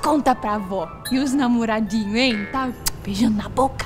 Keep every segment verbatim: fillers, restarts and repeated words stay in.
Conta pra avó. E os namoradinhos, hein? Tá beijando na boca.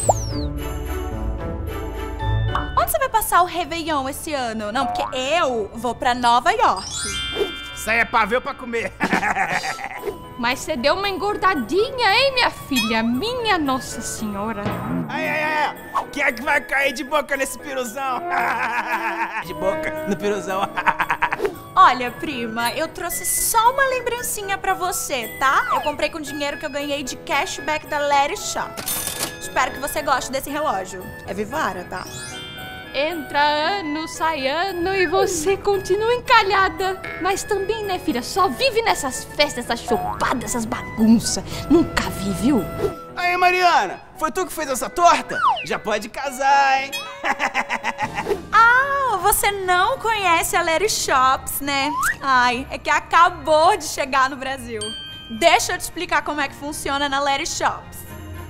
Onde você vai passar o Réveillon esse ano? Não, porque eu vou pra Nova York. Isso aí é pra ver ou pra comer? Mas você deu uma engordadinha, hein, minha filha? Minha Nossa Senhora. Ai, ai, ai. Quem é que vai cair de boca nesse piruzão? De boca no piruzão. Olha, prima, eu trouxe só uma lembrancinha pra você, tá? Eu comprei com dinheiro que eu ganhei de cashback da Letty Shop. Espero que você goste desse relógio. É Vivara, tá? Entra ano, sai ano e você continua encalhada. Mas também, né, filha? Só vive nessas festas, essas chopadas, essas bagunças. Nunca vi, viu? Aí, Mariana, foi tu que fez essa torta? Já pode casar, hein? Ah, você não conhece a Letty Shops, né? Ai, é que acabou de chegar no Brasil. Deixa eu te explicar como é que funciona na Letty Shops.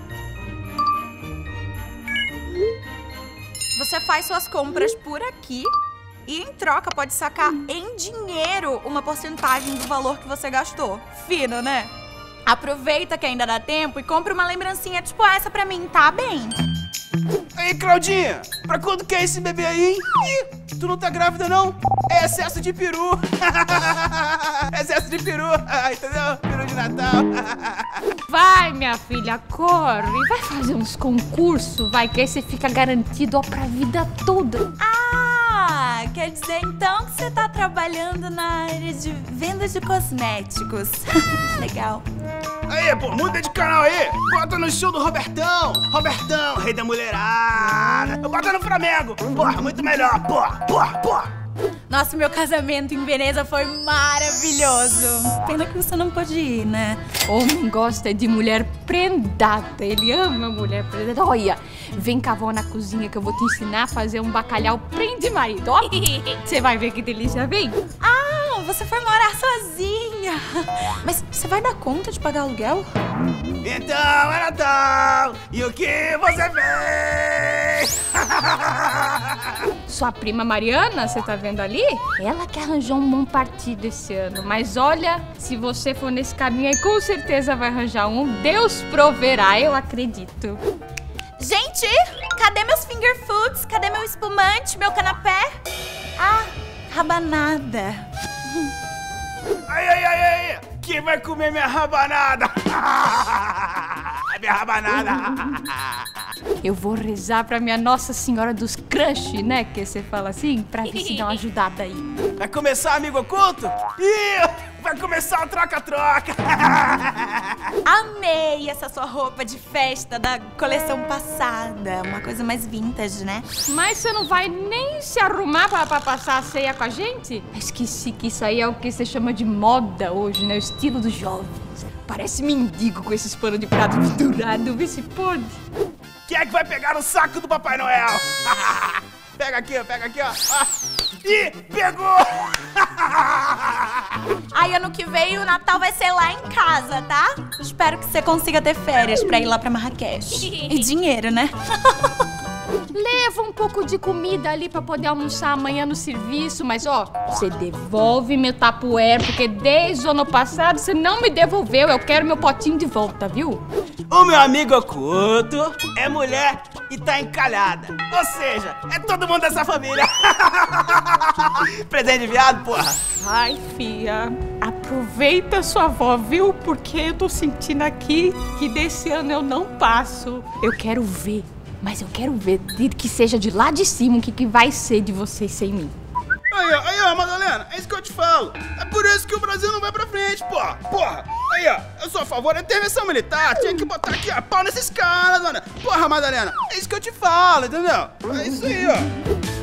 Você faz suas compras por aqui e, em troca, pode sacar em dinheiro uma porcentagem do valor que você gastou. Fino, né? Aproveita que ainda dá tempo e compra uma lembrancinha tipo essa pra mim, tá bem? Aí, Claudinha, pra quando que é esse bebê aí, hein? Ih, tu não tá grávida, não? É excesso de peru. Excesso de peru, entendeu? Peru de Natal. Vai, minha filha, corre. Vai fazer uns concursos, vai, que aí você fica garantido ó, pra vida toda. Ah, quer dizer então que você tá trabalhando na área de vendas de cosméticos. Legal. Aí, pô, muda de canal aí. Bota no show do Robertão. Robertão, rei da mulherada. Bota no Flamengo. Porra, muito melhor. Porra, porra, porra. Nossa, meu casamento em Veneza foi maravilhoso. Pena que você não pôde ir, né? Homem gosta de mulher prendada. Ele ama mulher prendada. Olha, vem cá, vó, na cozinha que eu vou te ensinar a fazer um bacalhau prende-marido. Ó, você vai ver que delícia. Vem. Ah, você foi morar sozinha. Mas você vai dar conta de pagar aluguel? Então é Natal. E o que você fez? Sua prima Mariana, você tá vendo ali? Ela que arranjou um bom partido esse ano. Mas olha, se você for nesse caminho aí, com certeza vai arranjar um. Deus proverá, eu acredito. Gente, cadê meus finger foods? Cadê meu espumante, meu canapé? Ah, rabanada. Ai, ai, ai, ai. Quem vai comer minha rabanada? Minha rabanada. Eu vou rezar pra minha Nossa Senhora dos Crush, né? Que você fala assim, pra ver se dá uma ajudada aí. Vai começar, amigo oculto? Ih, vai começar o troca-troca. Amei essa sua roupa de festa da coleção passada. Uma coisa mais vintage, né? Mas você não vai nem se arrumar pra, pra passar a ceia com a gente? Esqueci que isso aí é o que você chama de moda hoje, né? O estilo dos jovens. Parece mendigo com esses panos de prato misturado. Vê se pode. Quem é que vai pegar o saco do Papai Noel? Pega aqui, ó, pega aqui, ó. ó. Ih, pegou! Aí ano que vem o Natal vai ser lá em casa, tá? Espero que você consiga ter férias pra ir lá pra Marrakech. E dinheiro, né? Leva um pouco de comida ali pra poder almoçar amanhã no serviço, mas ó, você devolve meu Tupperware, porque desde o ano passado você não me devolveu. Eu quero meu potinho de volta, viu? O meu amigo oculto é mulher e tá encalhada. Ou seja, é todo mundo dessa família. Presente de viado, porra. Ai, fia, aproveita sua avó, viu? Porque eu tô sentindo aqui que desse ano eu não passo. Eu quero ver. Mas eu quero ver que seja de lá de cima o que, que vai ser de vocês sem mim. Aí, ó, aí, ó, Madalena, é isso que eu te falo. É por isso que o Brasil não vai pra frente, porra. Porra, aí, ó, eu sou a favor da intervenção militar. Tinha que botar aqui, ó, pau nesses caras, mano. Porra, Madalena, é isso que eu te falo, entendeu? É isso aí, ó.